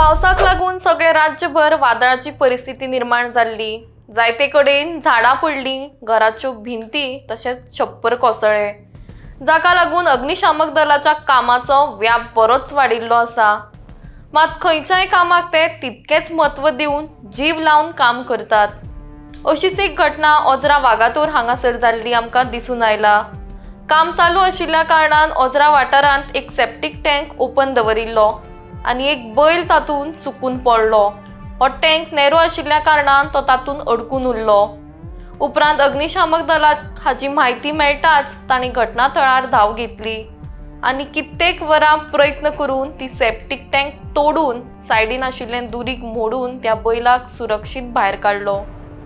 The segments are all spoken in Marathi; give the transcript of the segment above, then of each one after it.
पावसाक लागून सगळे राज्यभर वादळाची परिस्थिती निर्माण झाली। जायते कडेन झाडां पडली, घराच्यो भिंती तशेंच छप्पर कोसळ्ळे, जाका लागून अग्निशामक दलाच्या कामाचो व्याप बरोच वाडिल्लो आसा। मात खंयच्याय कामाक ते तितकेच म्हत्व दिवन जीव लावन काम करतात। अशीच एक घटना ओज्रा वागातोर हांगासर जाल्ली आमकां दिसून आयला। काम चालू आशिल्ल्या कारणान ओज्रा वाठारांत एक सेप्टिक टँक ओपन दवरिल्लो आनी एक बैल तातूंत चुकून पडलो। हो टँक नेरो आशिल्ल्या कारणान तो तातूंत अडकून उरलो। उपरांत अग्निशामक दलाक हाची म्हायती मेळटाच तांणी घटनाथळार धांव घेतली आनी कित्येक वरां प्रयत्न करून ती सेप्टिक टँक तोडून सायडीन आशिल्लें दुरीग मोडून त्या बैलाक सुरक्षीत भायर काडलो।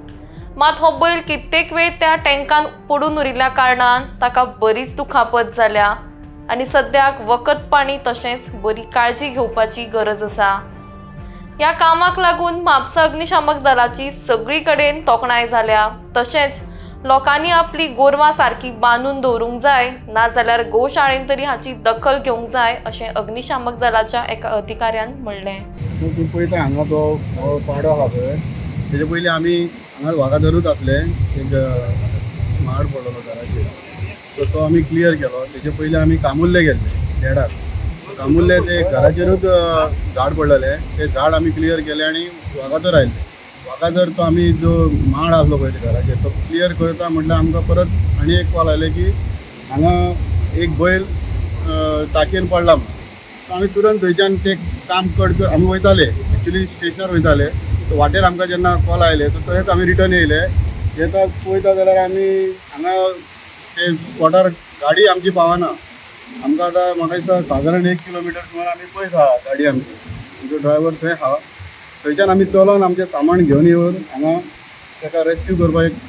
मात हो बैल कित्येक वेळ त्या टँकान पडून उरिल्ल्या कारणान ताका बरीच दुखापत जाल्या आनी सद्याक वखद पाणी तशेंच बरी काळजी घेवपाची गरज आसा। ह्या कामाक लागून म्हापसा अग्निशामक दलाची सगळी कडेन तोखणाय जाल्या। तशेंच लोकांनी आपली गोरवां सारकी बांदून दवरूंक जाय, ना जाल्यार गोशाळेन तरी हाची दखल घेवंक जाय अशें अग्निशामक दलाच्या एका अधिकाऱ्यान म्हणलें। पळयता हांगा तो पाडो आहा पळय, तेजे पयलीं आमी हांगा वागातोरूच आसले, एक माड पडलो घराचेर, सो तो आमी क्लियर केलो। तेजे पयलीं आमी कामुर्ले गेल्ले देडाक, कामुर्ले ते घराचेरूच झाड पडलेले, ते झाड आमी क्लियर केले आनी वागातोर आयले। वागातोर तो आमी जो माड आसलो पळय ते घराचेर तो क्लियर करता म्हटल्यार आमकां परत आनी एक कॉल आयले की हांगा एक बैल टाकयेन पडला म्हणून। सो आमी तुरंत थंयच्यान ते काम कट आमी वयताले, एक्चुली स्टेशनार वयताले। वाटेर आमकां जेन्ना कॉल आयले थंयच आमी रिटर्न येयले। येता पळयता जाल्यार आमी हांगा ते स्पॉटार गाडी आमची पावना। आमकां आतां म्हाका दिसता सादारण 1 किलोमिटर सुमार आमी पयस आहा गाडी आमची, ड्रायव्हर थंय आहा। थंयच्यान आमी चलोन आमचें सामान घेवन येवन हांगा ताका रेस्क्यू करपाक एक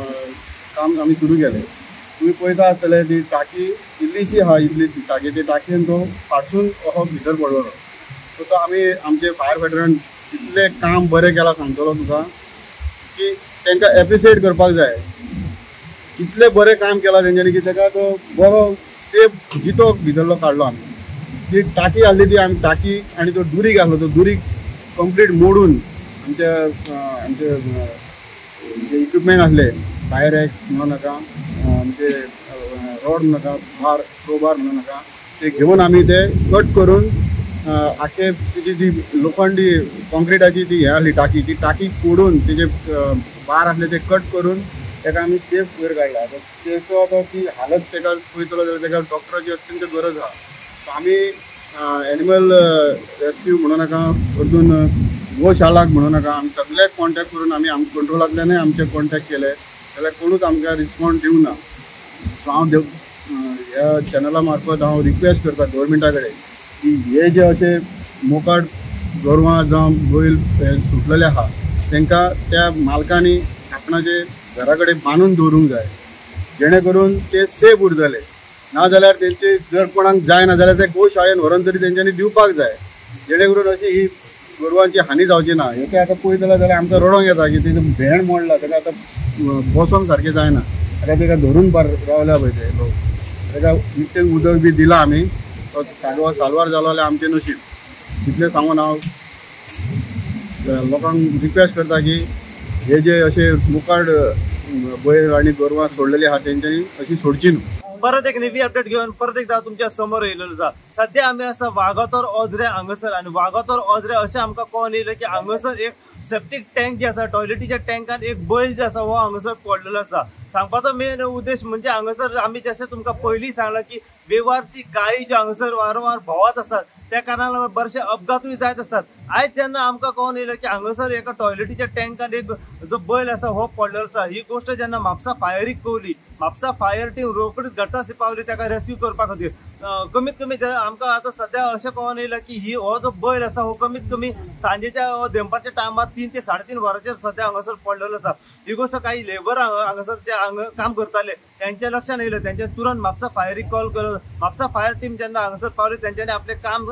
काम आमी सुरू केलें। तुमी पळयता आसतले ती टाकी इल्लीशी आहा, इतली टाकी, ते टाकयेन तो फाटसून असो भितर पडलो। सो तो आमी आमचे फायर फायटरान इतलें काम बरें केलां सांगतलो तुका की तांकां एप्रिशिएट करपाक जाय। इतलें बरें काम केलां तेंच्यांनी की ताका तो बरो सेफ जितो भितरलो काडलो आमी। ती टाकी आहली ती आमी टाकी आनी तो दुरीग आहलो तो दुरीग कंप्लीट मोडून आमचे इक्विपमेंट आसले, फायर एक्स म्हणू नाका, आमचे रॉड म्हणू नाका, बार क्रोबार म्हणू नाका, ते घेवन आमी ते कट करून आख्खे तेजी जी लोखंडी कॉन्क्रिटाची ती हें आसली टाकी, ती टाकी फोडून तेजे बार आसले ते कट करून ताका आमी सेफ वयर काडला। तेचो आतां ती हालत ताका पळयतलो जाल्यार ताका डॉक्टराची अत्यंत गरज आहा। सो आमी एनिमल रेस्क्यू म्हणू नाका, परतून गोशालाक म्हणू नाका, आमी सगळ्याक कॉन्टॅक्ट करून आमी कंट्रोलांतल्यानय आमचे कॉन्टॅक्ट केले जाल्यार कोणूच आमकां रिस्पॉन्ड दिवंक ना। सो हांव ह्या चॅनला मार्फत हांव रिक्वेस्ट करता गव्हर्मेंटा कडेन की हे जे अशे मोकाट गोरवां जावं बैल सुटलेले आहा तांकां त्या मालकांनी आपणाचे घरा कडेन बांदून दवरूंक जाय, जेणे करून ते सेफ उरतले। ना जाल्यार तेंचे जर कोणाक जायना जाल्यार ते गोशाळेन व्हरून तरी तेंच्यांनी दिवपाक जाय, जेणे करून अशी ही गोरवांची हानी जावची ना। हे आतां पळयतले जाल्यार आमकां रडोंक येता की तेजो भेंड मोडला, ताका आतां बसोंक सारकें जायना, ताका धरून रावल्या पळय ते लोक, ताका नित्यें उदक बी दिलां आमी, तो साल्वार जालो जाल्यार आमचें नशीब। इतलें सांगून हांव लोकांक रिक्वेस्ट करता की हे जे अशे मुकाड बैल आनी गोरवां सोडलेली आहा तेंच्यांनी अशी सोडची न्हू। परत एक नवी अपडेट घेऊन परत एकदा तुमच्या समोर येयलेलो आसा। सध्या आमी आसा वागातोर ओज्रे हांगासर, आनी वागातोर ओज्रे अशें आमकां कळून येयलें की हांगासर एक सेप्टिक टँक जे आसा, टॉयलेटीच्या टँकान एक बैल जे आसा हो हांगासर पडलेलो आसा। सांगपाचो मेन उद्देश म्हणजे हांगासर आमी जशें तुमकां पयलीं सांगलां की बेवारसी गायी ज्यो हांगासर वारंवार भोंवत आसतात, त्या कारणान बरेचशे अपघातूय जायत असतात। आयज जेन्ना आमकां कळून येयलें की हांगासर एका टॉयलेटीच्या टँकान एक जो बैल आसा हो पडलेलो आसा, ही गोष्ट जेन्ना म्हापसा फायरीक कळली, म्हापसा फायर टीम रोकडीच घटनास्थळी पावली ताका रेस्क्यू करपा खातीर। कमीत कमी आमकां आतां सध्या अशें कळून येयलां की हो जो बैल आसा हो कमीत कमी सांजेच्या दनपारच्या टायमार 3 ते 3.5 वरांचेर सध्या हांगासर पडलेलो आसा। ही गोष्ट काही लेबर हांगासर जे काम करताले त्यांच्या लक्षात येयलें, त्यांच्या तुरंत म्हापसा फायरीक कॉल केलो। म्हापसा फायर टीम जेन्ना हांगासर पावली तेंच्यांनी आपलें काम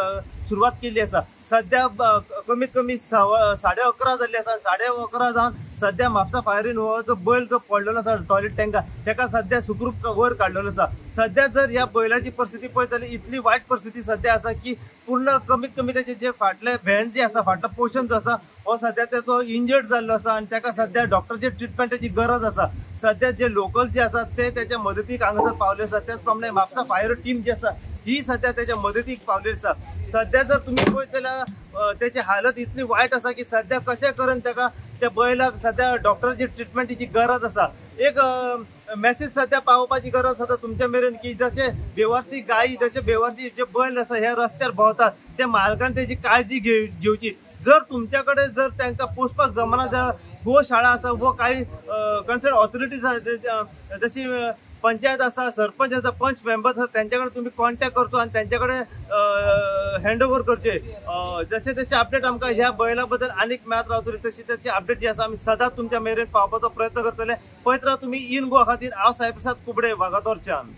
सुरवात केली आसा। सध्या कमीत कमी 11:30 जाल्ली आसा, 11:30 जावन सध्या म्हापसा फायरीन हो जो बैल जो पडलेलो आसा टॉयलेट टँका ताका सध्या सुखरूप वयर काडलेलो आसा। सध्या जर ह्या बैलाची परिस्थिती पळयत जाल्यार इतली वायट परिस्थिती सध्या आसा की पूर्ण कमीत कमी त्याचे जे फाटले व्हॅन जे आसा फाटलो पोर्शन जो आसा हो सध्या त्याचो इंजर्ड जाल्लो आसा आणि ताका सध्या डॉक्टरचे ट्रिटमेंटाची गरज आसा। सध्या जे लोकल जे आसात ते त्याच्या मदतीक हांगासर पावले आसात, त्याच प्रमाणे म्हापसा फायर टीम जी आसा ही सध्या त्याच्या मदतीक पावलेली आसा। सध्या जर तुम्ही पळयत जाल्यार त्याची हालत इतली वायट आसा की सध्या कशें करून ताका त्या बैलाक सध्या डॉक्टरची ट्रिटमेंटाची गरज आसा। एक मेसेज सध्या पावोवपाची गरज आसा तुमच्या मेरेन की जशे बेवारसी गायी जशे बेवारसी जे बैल आसा ह्या रस्त्यार भोंवतात त्या मालकान त्याची काळजी घेवची। जर तुमच्याकडे जर तांकां पोसपाक जमना जाल्यार गोशाळा आसा व काही कन्सर्न ऑथॉरिटीज जशी पंचायत आसा सरपंच आसा पंच मेंबर्स आसा त्यांच्याकडे तुम्ही कॉन्टॅक्ट करतो आणि त्यांच्याकडे हँडओव्हर करचे। जसे जसे अपडेट आमकां ह्या बैला बद्दल आनीक मेळत रावतली तशी तशी अपडेट जी आसा आमी सदांच तुमच्या मेरेन पावपाचो प्रयत्न करतले। पळयत राहा तुम्ही इन गोवा खातीर हांव साहेब प्रसाद कुबडे वागातोरच्यान।